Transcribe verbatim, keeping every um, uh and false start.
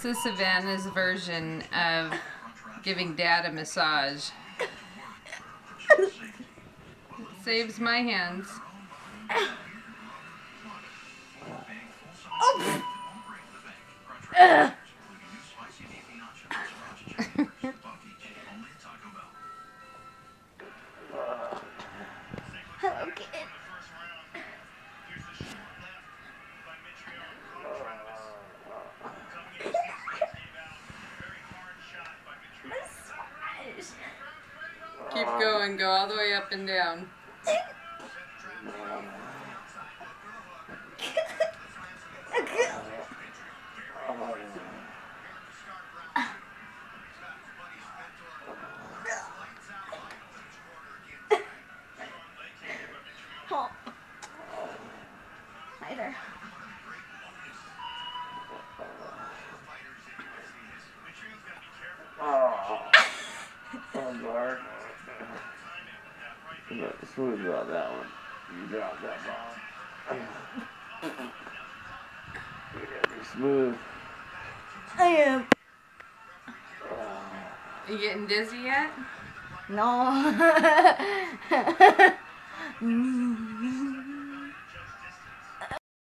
This is Savannah's version of giving Dad a massage. It saves my hands. Oh. Uh. Hello, kid. Keep going, go all the way up and down. Oh. Hi there. Oh, oh, Mark. Smooth about that one. You dropped that ball. You gotta be smooth. I am. You getting dizzy yet? No.